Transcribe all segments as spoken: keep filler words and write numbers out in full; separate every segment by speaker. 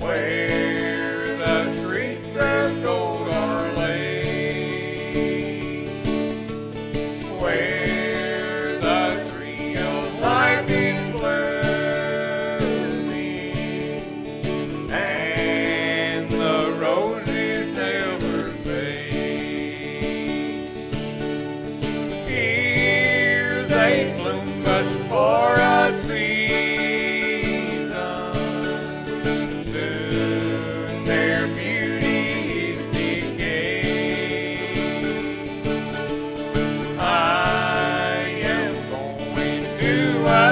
Speaker 1: where the streets of gold are laid, where the tree of life is blooming, and the roses never fade. Here they bloom but for a season. Soon their beauty is decayed. I am going to a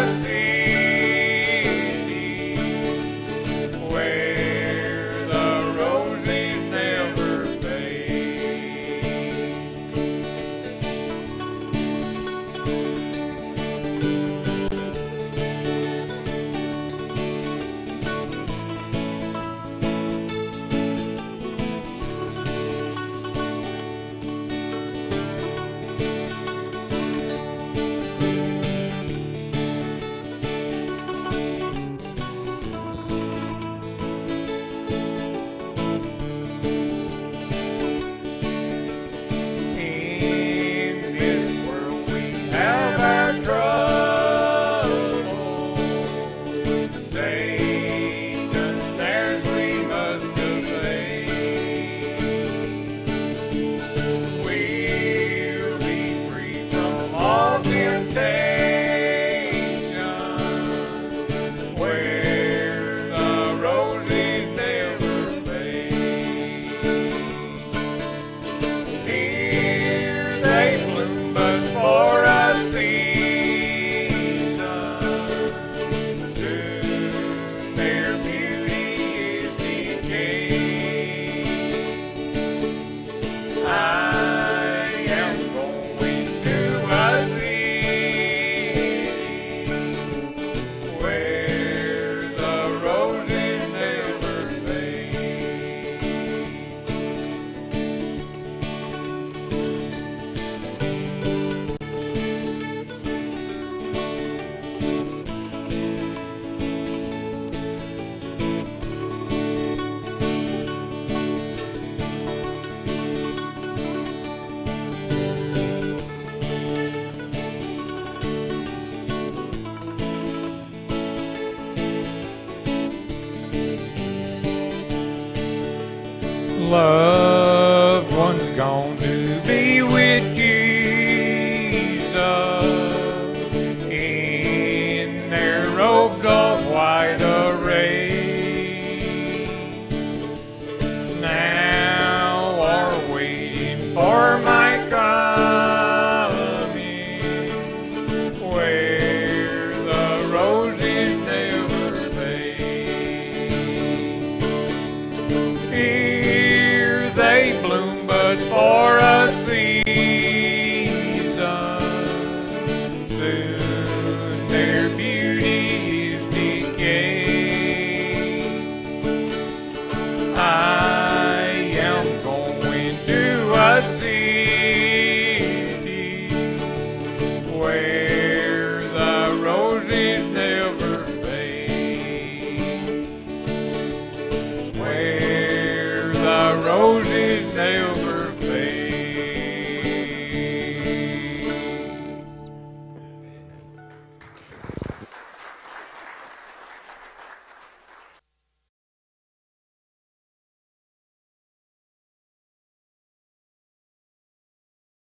Speaker 1: city where the roses never fade. In this world we have our troubles. Satan snares we must evade. We'll be free from all temptation, where the roses never fade. Here they bloom but for a season. Soon their beauty is decayed. I am going to a city where the roses never fade. Loved ones gone to be with Jesus in their robes of white array. Now are waiting for my coming, where the roses never fade. Here they bloom but for a season. Soon their beauty is decayed. I am going to a city where the roses never fade, where the roses never